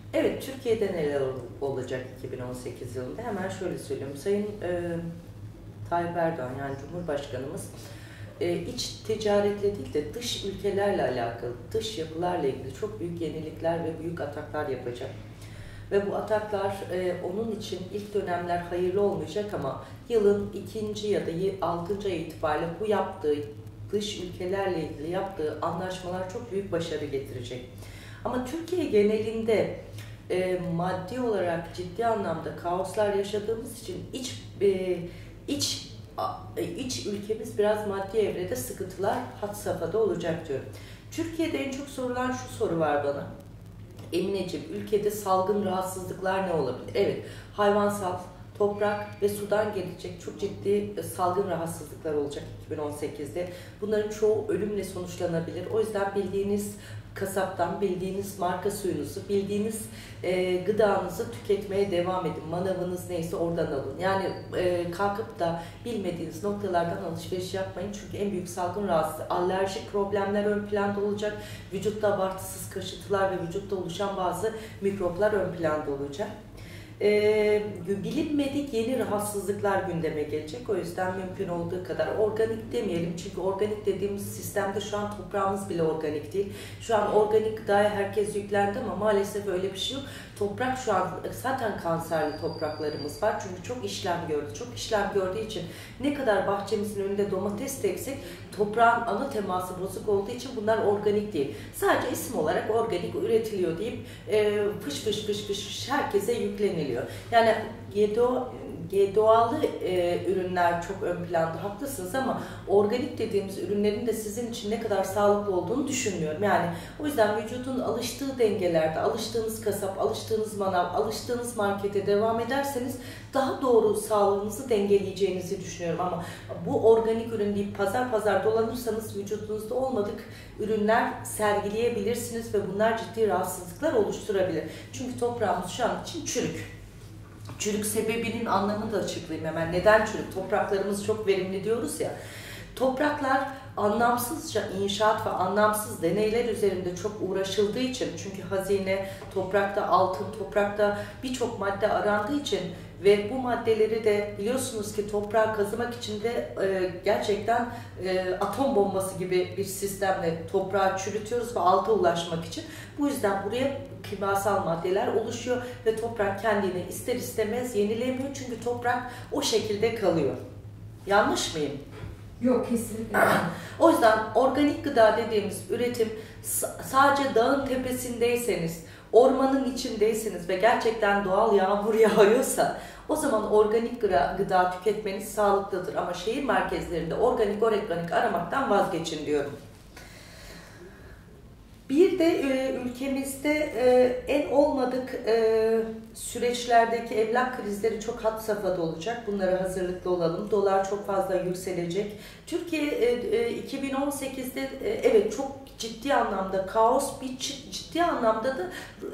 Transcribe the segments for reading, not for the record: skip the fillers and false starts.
Evet, Türkiye'de neler olacak 2018 yılında? Hemen şöyle söyleyeyim. Sayın Tayyip Erdoğan, yani Cumhurbaşkanımız iç ticaretle değil de dış ülkelerle alakalı, dış yapılarla ilgili çok büyük yenilikler ve büyük ataklar yapacak. Ve bu ataklar onun için ilk dönemler hayırlı olmayacak ama yılın ikinci ya da altıncı ay itibariyle bu yaptığı dış ülkelerle ilgili yaptığı anlaşmalar çok büyük başarı getirecek. Ama Türkiye genelinde maddi olarak ciddi anlamda kaoslar yaşadığımız için iç iç ülkemiz biraz maddi evrede sıkıntılar had safhada olacak diyor. Türkiye'de en çok sorulan şu soru var bana. Emineciğim, ülkede salgın rahatsızlıklar ne olabilir? Evet, hayvansal, toprak ve sudan gelecek çok ciddi salgın rahatsızlıklar olacak 2018'de. Bunların çoğu ölümle sonuçlanabilir. O yüzden bildiğiniz kasaptan, bildiğiniz marka suyunuzu, bildiğiniz gıdanızı tüketmeye devam edin. Manavınız neyse oradan alın. Yani kalkıp da bilmediğiniz noktalardan alışveriş yapmayın. Çünkü en büyük salgın rahatsızlığı, alerjik problemler ön planda olacak. Vücutta abartısız kaşıntılar ve vücutta oluşan bazı mikroplar ön planda olacak. Bilinmedik yeni rahatsızlıklar gündeme gelecek. O yüzden mümkün olduğu kadar organik demeyelim. Çünkü organik dediğimiz sistemde şu an toprağımız bile organik değil. Şu an organik gıdaya herkes yüklendi ama maalesef öyle bir şey yok. Toprak şu an zaten kanserli topraklarımız var. Çünkü çok işlem gördü. Çok işlem gördüğü için ne kadar bahçemizin önünde domates de eksik, toprağın ana teması bozuk olduğu için bunlar organik değil. Sadece isim olarak organik üretiliyor deyip fış fış fış fış herkese yükleniliyor. Yani doğal ürünler çok ön planda, haklısınız ama organik dediğimiz ürünlerin de sizin için ne kadar sağlıklı olduğunu düşünmüyorum. Yani o yüzden vücudun alıştığı dengelerde, alıştığınız kasap, alıştığınız manav, alıştığınız markete devam ederseniz daha doğru sağlığınızı dengeleyeceğinizi düşünüyorum. Ama bu organik ürün deyip pazar pazar dolanırsanız vücudunuzda olmadık ürünler sergileyebilirsiniz ve bunlar ciddi rahatsızlıklar oluşturabilir. Çünkü toprağımız şu an için çürük. Çürük sebebinin anlamını da açıklayayım hemen. Neden çürük? Topraklarımız çok verimli diyoruz ya. Topraklar anlamsızca inşaat ve anlamsız deneyler üzerinde çok uğraşıldığı için, çünkü hazine toprakta, altın toprakta, birçok madde arandığı için ve bu maddeleri de biliyorsunuz ki toprağı kazımak için de gerçekten atom bombası gibi bir sistemle toprağı çürütüyoruz ve alta ulaşmak için. Bu yüzden buraya kimyasal maddeler oluşuyor ve toprak kendini ister istemez yenilemiyor, çünkü toprak o şekilde kalıyor. Yanlış mıyım? Yok, kesinlikle. O yüzden organik gıda dediğimiz üretim, sadece dağın tepesindeyseniz, ormanın içindeyseniz ve gerçekten doğal yağmur yağıyorsa o zaman organik gıda tüketmeniz sağlıklıdır. Ama şehir merkezlerinde organik aramaktan vazgeçin diyorum. Bir de ülkemizde en olmadık süreçlerdeki emlak krizleri çok had safhada olacak. Bunlara hazırlıklı olalım. Dolar çok fazla yükselecek. Türkiye 2018'de evet çok ciddi anlamda kaos, bir ciddi anlamda da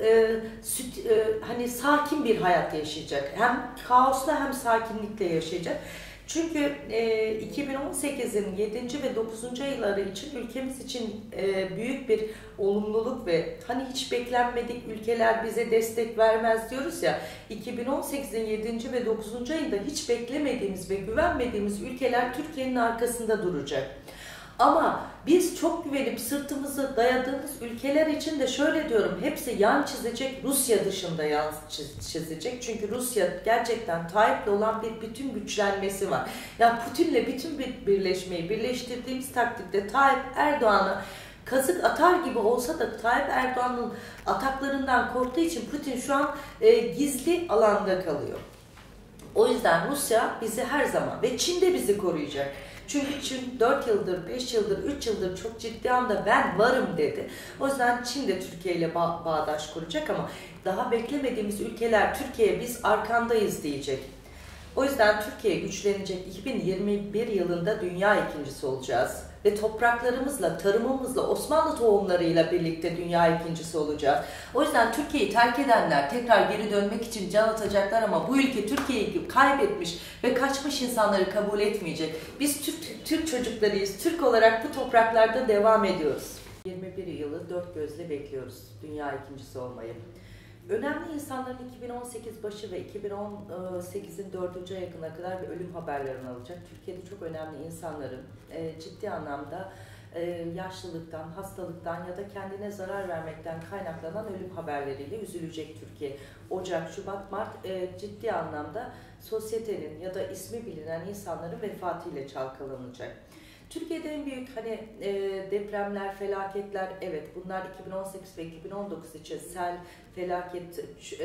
hani sakin bir hayat yaşayacak. Hem kaosla hem sakinlikle yaşayacak. Çünkü 2018'in 7. ve 9. ayları için ülkemiz için büyük bir olumluluk ve hani hiç beklenmedik ülkeler bize destek vermez diyoruz ya, 2018'in 7. ve 9. ayında hiç beklemediğimiz ve güvenmediğimiz ülkeler Türkiye'nin arkasında duracak. Ama biz çok güvenip sırtımızı dayadığımız ülkeler için de şöyle diyorum, hepsi yan çizecek, Rusya dışında yan çizecek. Çünkü Rusya gerçekten Tayyip'le olan bir bütün güçlenmesi var. Yani Putin'le bütün bir birleştirdiğimiz takdirde Tayyip Erdoğan'a kazık atar gibi olsa da Tayyip Erdoğan'ın ataklarından korktuğu için Putin şu an gizli alanda kalıyor. O yüzden Rusya bizi her zaman ve Çin de bizi koruyacak. Çünkü Çin 4 yıldır, 5 yıldır, 3 yıldır çok ciddi anda ben varım dedi. O yüzden Çin de Türkiye ile bağdaş kuracak ama daha beklemediğimiz ülkeler Türkiye'ye biz arkandayız diyecek. O yüzden Türkiye güçlenecek. 2021 yılında dünya ikincisi olacağız. Ve topraklarımızla, tarımımızla, Osmanlı tohumlarıyla birlikte dünya ikincisi olacağız. O yüzden Türkiye'yi terk edenler tekrar geri dönmek için can atacaklar ama bu ülke Türkiye'yi kaybetmiş ve kaçmış insanları kabul etmeyecek. Biz Türk çocuklarıyız. Türk olarak bu topraklarda devam ediyoruz. 21 yılı dört gözle bekliyoruz dünya ikincisi olmayı. Önemli insanların 2018 başı ve 2018'in 4. ayına kadar bir ölüm haberlerini alacak. Türkiye'de çok önemli insanların ciddi anlamda yaşlılıktan, hastalıktan ya da kendine zarar vermekten kaynaklanan ölüm haberleriyle üzülecek Türkiye. Ocak, Şubat, Mart ciddi anlamda sosyetenin ya da ismi bilinen insanların vefatıyla çalkalanacak. Türkiye'de en büyük depremler, felaketler, evet bunlar 2018 ve 2019 için sel, felaket,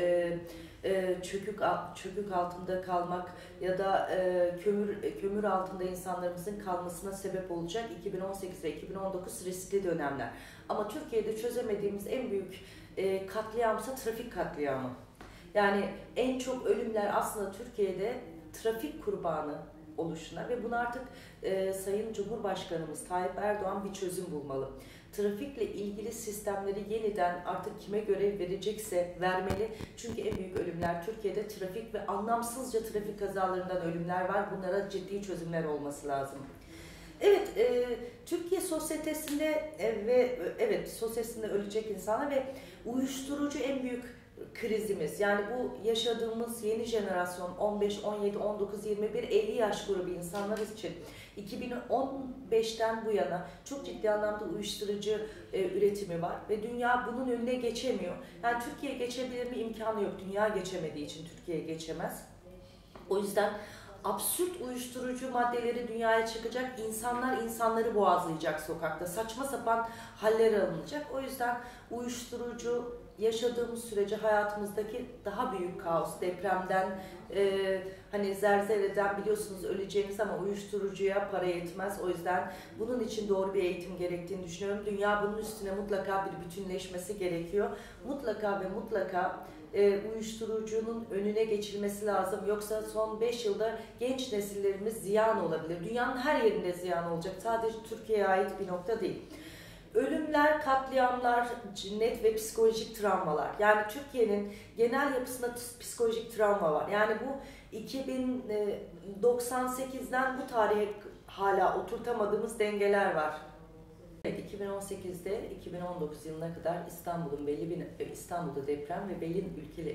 çökük altında kalmak ya da kömür altında insanlarımızın kalmasına sebep olacak 2018 ve 2019 riskli dönemler. Ama Türkiye'de çözemediğimiz en büyük katliamsa trafik katliamı. Yani en çok ölümler aslında Türkiye'de trafik kurbanı oluşuna ve bunu artık Sayın Cumhurbaşkanımız Tayyip Erdoğan bir çözüm bulmalı. Trafikle ilgili sistemleri yeniden artık kime görev verecekse vermeli. Çünkü en büyük ölümler Türkiye'de trafik ve anlamsızca trafik kazalarından ölümler var. Bunlara ciddi çözümler olması lazım. Evet, Türkiye sosyetesinde sosyetesinde ölecek insanlar ve uyuşturucu en büyük krizimiz. Yani bu yaşadığımız yeni jenerasyon 15, 17, 19, 21, 50 yaş grubu insanlar için 2015'ten bu yana çok ciddi anlamda uyuşturucu üretimi var ve dünya bunun önüne geçemiyor. Yani Türkiye geçebilir mi? İmkanı yok. Dünya geçemediği için Türkiye geçemez. O yüzden absürt uyuşturucu maddeleri dünyaya çıkacak, insanlar insanları boğazlayacak sokakta, saçma sapan haller alınacak. O yüzden uyuşturucu yaşadığımız sürece hayatımızdaki daha büyük kaos, depremden, zelzeleden biliyorsunuz öleceğimiz ama uyuşturucuya para yetmez. O yüzden bunun için doğru bir eğitim gerektiğini düşünüyorum. Dünya bunun üstüne mutlaka bir bütünleşmesi gerekiyor. Mutlaka ve mutlaka uyuşturucunun önüne geçilmesi lazım. Yoksa son 5 yılda genç nesillerimiz ziyan olabilir. Dünyanın her yerinde ziyan olacak. Sadece Türkiye'ye ait bir nokta değil. Ölümler, katliamlar, cinnet ve psikolojik travmalar. Yani Türkiye'nin genel yapısında psikolojik travma var. Yani bu 2098'den bu tarihe hala oturtamadığımız dengeler var. Evet, 2018'de 2019 yılına kadar İstanbul'da deprem ve belli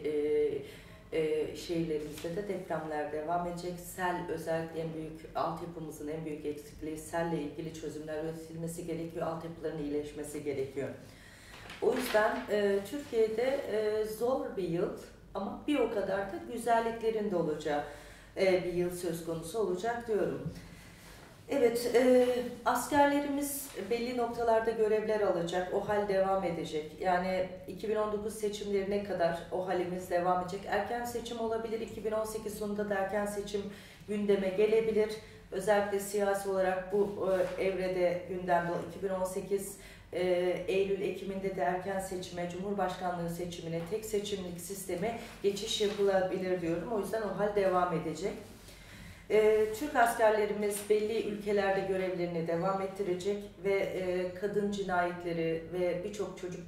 şehirlerimizde de depremler devam edecek. Sel özellikle en büyük altyapımızın en büyük eksikliği, selle ilgili çözümler üretilmesi gerekiyor, altyapıların iyileşmesi gerekiyor. O yüzden Türkiye'de zor bir yıl ama bir o kadar da güzelliklerin de olacağı bir yıl söz konusu olacak diyorum. Evet, askerlerimiz belli noktalarda görevler alacak, o hal devam edecek. Yani 2019 seçimlerine kadar o halimiz devam edecek. Erken seçim olabilir, 2018 sonunda da erken seçim gündeme gelebilir. Özellikle siyasi olarak bu evrede gündemde 2018 Eylül-Ekim'inde de erken seçime, Cumhurbaşkanlığı seçimine, tek seçimlik sisteme geçiş yapılabilir diyorum. O yüzden o hal devam edecek. Türk askerlerimiz belli ülkelerde görevlerini devam ettirecek ve kadın cinayetleri ve birçok çocuk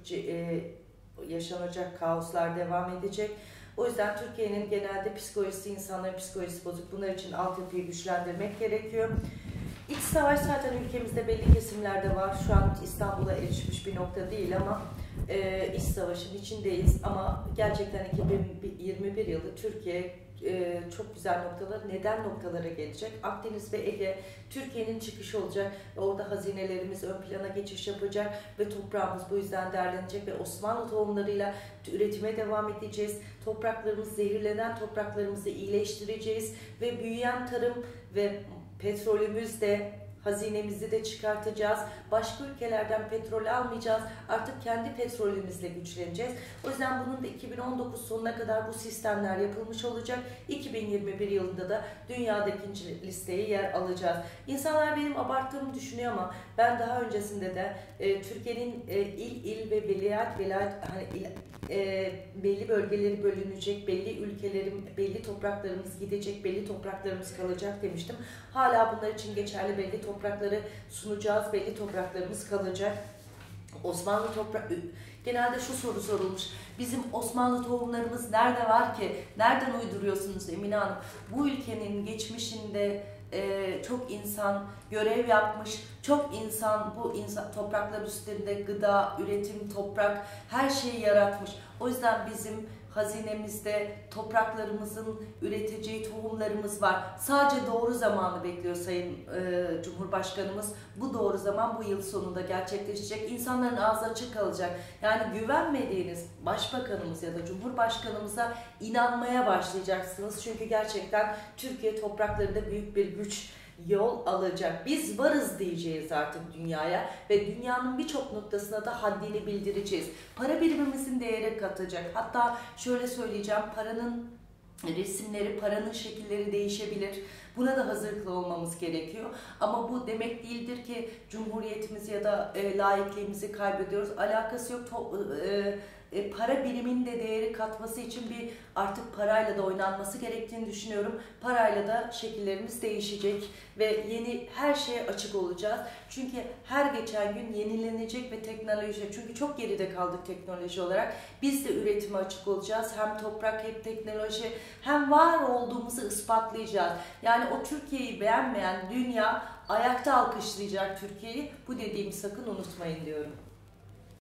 yaşanacak kaoslar devam edecek. O yüzden Türkiye'nin genelde psikolojisi, insanların psikolojisi bozuk. Bunlar için altyapıyı güçlendirmek gerekiyor. İç savaş zaten ülkemizde belli kesimlerde var. Şu an İstanbul'a erişmiş bir nokta değil ama iç savaşın içindeyiz. Ama gerçekten 2021 yılı Türkiye çok güzel noktalara gelecek. Akdeniz ve Ege Türkiye'nin çıkışı olacak. Orada hazinelerimiz ön plana geçiş yapacak ve toprağımız bu yüzden değerlenecek ve Osmanlı tohumlarıyla üretime devam edeceğiz. Zehirlenen topraklarımızı iyileştireceğiz ve büyüyen tarım ve petrolümüz de, hazinemizi de çıkartacağız. Başka ülkelerden petrol almayacağız. Artık kendi petrolümüzle güçleneceğiz. O yüzden bunun da 2019 sonuna kadar bu sistemler yapılmış olacak. 2021 yılında da dünyada ikinci listeye yer alacağız. İnsanlar benim abarttığımı düşünüyor ama ben daha öncesinde de Türkiye'nin il ve velayet belli bölgeleri bölünecek, belli topraklarımız gidecek, belli topraklarımız kalacak demiştim. Hala bunlar için geçerli, belli toprakları sunacağız, belli topraklarımız kalacak. Genelde şu soru sorulmuş, bizim Osmanlı tohumlarımız nerede var ki? Nereden uyduruyorsunuz Emine Hanım? Bu ülkenin geçmişinde çok insan görev yapmış, çok insan topraklar üstünde gıda, üretim, toprak, her şeyi yaratmış. O yüzden bizim hazinemizde topraklarımızın üreteceği tohumlarımız var. Sadece doğru zamanı bekliyor Sayın Cumhurbaşkanımız. Bu doğru zaman bu yıl sonunda gerçekleşecek. İnsanların ağzı açık kalacak. Yani güvenmediğiniz başbakanımız ya da Cumhurbaşkanımıza inanmaya başlayacaksınız. Çünkü gerçekten Türkiye topraklarında büyük bir güç yol alacak. Biz varız diyeceğiz artık dünyaya ve dünyanın birçok noktasına da haddini bildireceğiz. Para birimimizin değeri katacak. Hatta şöyle söyleyeceğim, paranın resimleri, paranın şekilleri değişebilir. Buna da hazırlıklı olmamız gerekiyor. Ama bu demek değildir ki Cumhuriyetimizi ya da laikliğimizi kaybediyoruz. Alakası yok. Para biriminin de değeri katması için bir artık parayla da oynanması gerektiğini düşünüyorum. Parayla da şekillerimiz değişecek ve yeni her şeye açık olacağız. Çünkü her geçen gün yenilenecek ve teknoloji, çünkü çok geride kaldık teknoloji olarak. Biz de üretime açık olacağız. Hem toprak hem teknoloji, hem var olduğumuzu ispatlayacağız. Yani o Türkiye'yi beğenmeyen dünya ayakta alkışlayacak Türkiye'yi. Bu dediğimi sakın unutmayın diyorum.